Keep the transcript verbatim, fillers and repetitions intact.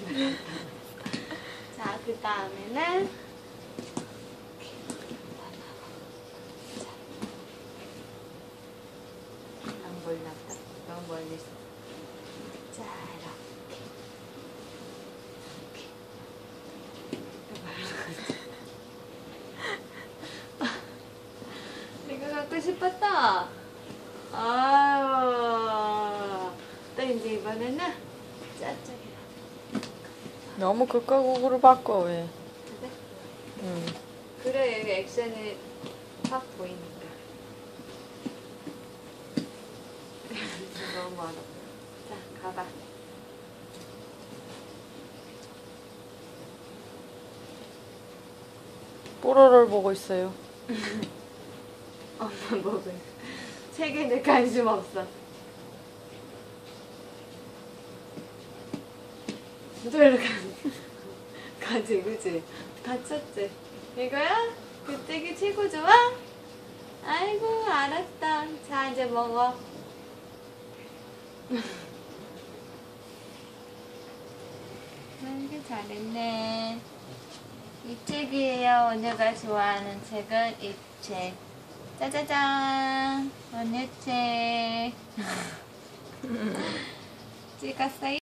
자, 그 다음에는 너무 몰랐다. 너무 멀리 있어. 자, 이렇게. 이거 갖고 싶었다. 아유. 또 이제 이번에는 짜짜기. 너무 극과 극으로 바꿔 왜? 그래? 응. 그래, 여기 액션이 확 보이니까. 너무 어렵다. 자, 가봐. 뽀로로를 보고 있어요. 엄마 보고 있어. 책에는 관심 없어. 저리로 가지, 그치? 다쳤지? 이거야? 그 책이 최고 좋아? 아이고, 알았다. 자, 이제 먹어. 아이고, 잘했네. 이 책이에요. 오늘가 좋아하는 책은 이 책. 짜자잔. 오늘 책. 찍었어요?